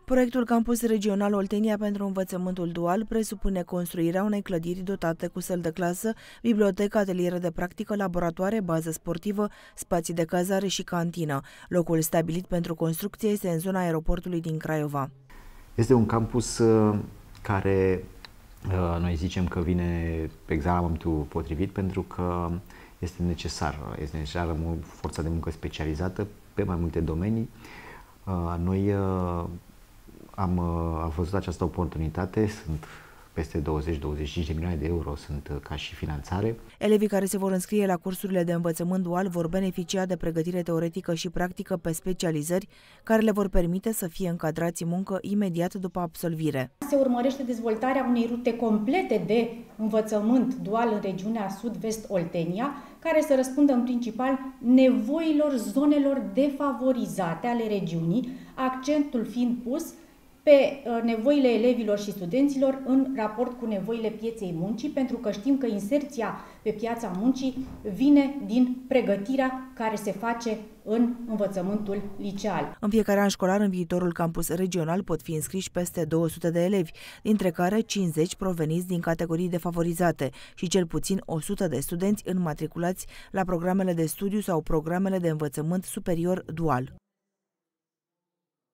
Proiectul Campus Regional Oltenia pentru învățământul dual presupune construirea unei clădiri dotate cu săli de clasă, bibliotecă, ateliere de practică, laboratoare, bază sportivă, spații de cazare și cantină. Locul stabilit pentru construcție este în zona aeroportului din Craiova. Este un campus care noi zicem că vine exact la momentul potrivit pentru că este necesară forța de muncă specializată pe mai multe domenii. Noi am văzut această oportunitate, sunt peste 20-25 de milioane de euro sunt ca și finanțare. Elevii care se vor înscrie la cursurile de învățământ dual vor beneficia de pregătire teoretică și practică pe specializări, care le vor permite să fie încadrați în muncă imediat după absolvire. Se urmărește dezvoltarea unei rute complete de învățământ dual în regiunea Sud-Vest Oltenia, care să răspundă în principal nevoilor zonelor defavorizate ale regiunii, accentul fiind pus pe nevoile elevilor și studenților în raport cu nevoile pieței muncii, pentru că știm că inserția pe piața muncii vine din pregătirea care se face în învățământul liceal. În fiecare an școlar, în viitorul campus regional, pot fi înscriși peste 200 de elevi, dintre care 50 proveniți din categorii defavorizate și cel puțin 100 de studenți înmatriculați la programele de studiu sau programele de învățământ superior dual.